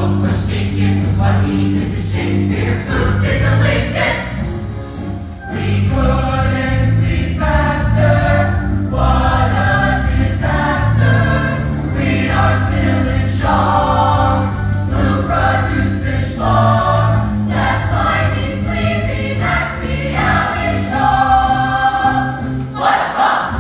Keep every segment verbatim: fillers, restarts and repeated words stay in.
both were stinking. What he did to Shakespeare, who did to Lincoln? We couldn't be faster. What a disaster. We are still in shock. Who produced this schlock? That's why me sleazy Max me Alice dog. What a bum!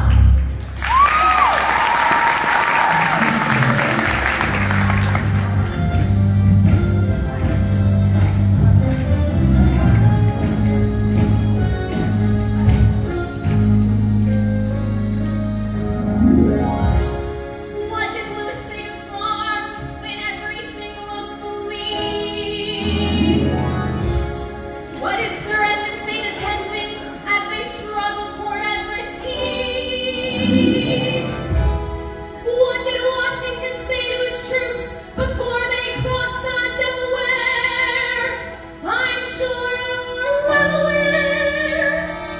What did Lewis say to Flora when everything looked bleak? What did Sir Edmund say to Tenzing as they struggled toward Everest Peak? What did Washington say to his troops before they crossed the Delaware? I'm sure you're well aware.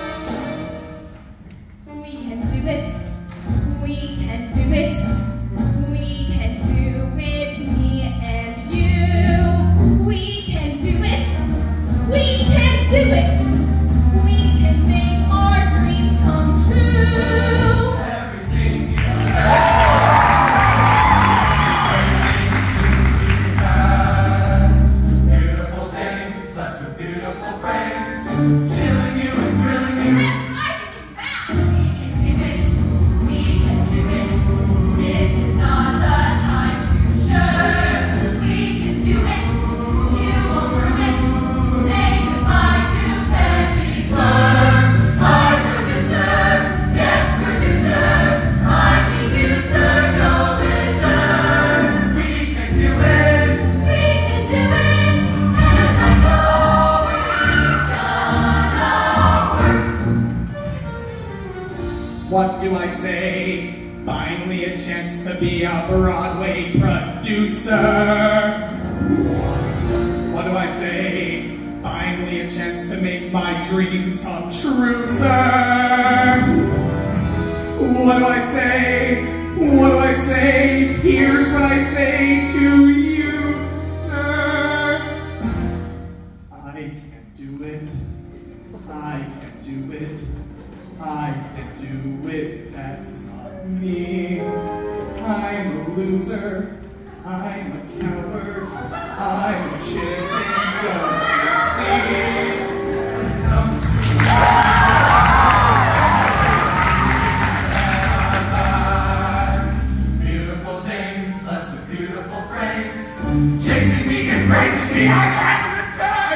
We can do it. We can do it. We can do it, me and you. We can do it. We can do it. We can make our dreams come true. Everything you have, beautiful things, blessed with beautiful brains, chilling you and thrilling you. Let's argue back. We can do it. We can do it. This is not the time to shirk. We can do it. You won't prove it. Say goodbye to petty work. Our producer, yes producer, I think you sir no reserve. We can do it. We can do it. And I know we've done our work. What do I say? Finally a chance to be a Broadway producer. What do I say? Finally a chance to make my dreams come true, sir. What do I say? What do I say? Here's what I say to you, sir. I can do it. I can do it. I can do it, that's not me. I'm a loser, I'm a coward, I'm a chicken, don't you see? Beautiful things, blessed with beautiful frames, chasing me, embracing me, I can't return.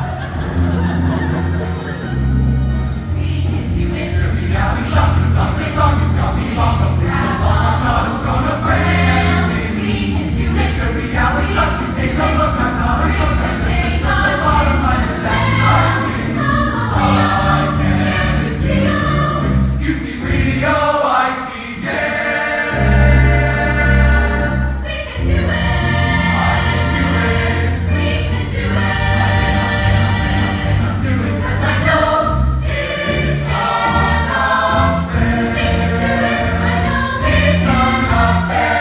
We can do it. We got me shot, we stop this song, you got me long, I'll sing so long, I'm not as strong a person. We can do it. We got me shot, you take a look, I'm not a coach, I'm thinking the bottom line is that's our shit. I can't see you. You see radio, I see jam. We can do it. I can do it. We can do it. I'll do it 'cause I know it's gonna fail. We can do it. I know it's gonna fail.